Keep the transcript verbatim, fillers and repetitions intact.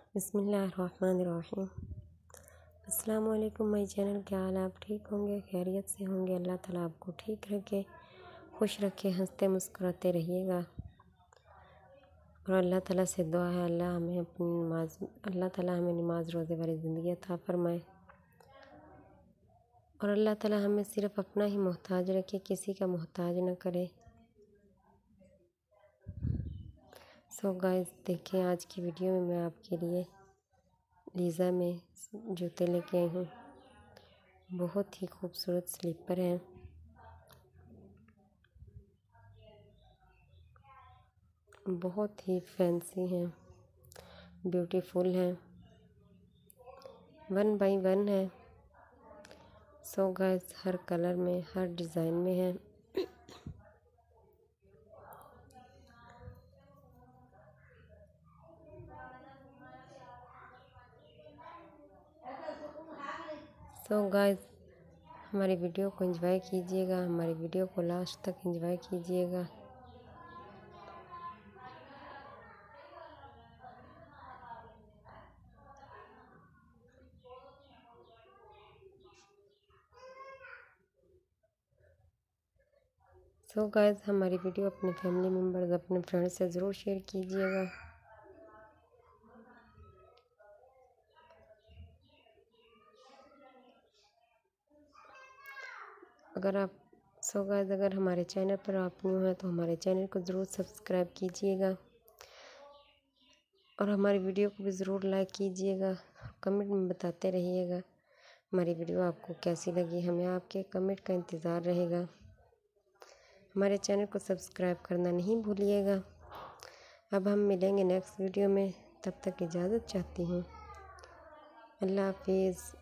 बिस्मिल्लाहिर्रहमानिर्रहीम। अस्सलाम वालेकुम माय चैनल। क्या हाल, आप ठीक होंगे, खैरियत से होंगे। अल्लाह ताला आपको ठीक रखे, खुश रखे, हंसते मुस्कुराते रहिएगा। और अल्लाह ताला से दुआ है अल्लाह हमें अपनी नमाज अल्लाह ताला हमें नमाज रोज़े वाली ज़िंदगी अता फरमाए। और अल्लाह ताला हमें सिर्फ़ अपना ही मोहताज रखे, किसी का मोहताज ना करे। सो गाइस, देखें आज की वीडियो में मैं आपके लिए लीज़ा में जूते लेके आई हूँ। बहुत ही खूबसूरत स्लीपर हैं, बहुत ही फैंसी हैं, ब्यूटीफुल हैं, वन बाई वन है। सो गाइस, हर कलर में, हर डिज़ाइन में है। सो गाइस, हमारी वीडियो को एंजॉय कीजिएगा, हमारी वीडियो को लास्ट तक एंजॉय कीजिएगा। सो गाइस, हमारी वीडियो अपने फैमिली मेम्बर्स, अपने फ्रेंड्स से ज़रूर शेयर कीजिएगा। अगर आप सो गाइस अगर हमारे चैनल पर आप न्यू हैं तो हमारे चैनल को ज़रूर सब्सक्राइब कीजिएगा और हमारी वीडियो को भी ज़रूर लाइक कीजिएगा। कमेंट में बताते रहिएगा हमारी वीडियो आपको कैसी लगी। हमें आपके कमेंट का इंतज़ार रहेगा। हमारे चैनल को सब्सक्राइब करना नहीं भूलिएगा। अब हम मिलेंगे नेक्स्ट वीडियो में, तब तक इजाज़त चाहती हूँ। अल्लाह हाफिज़।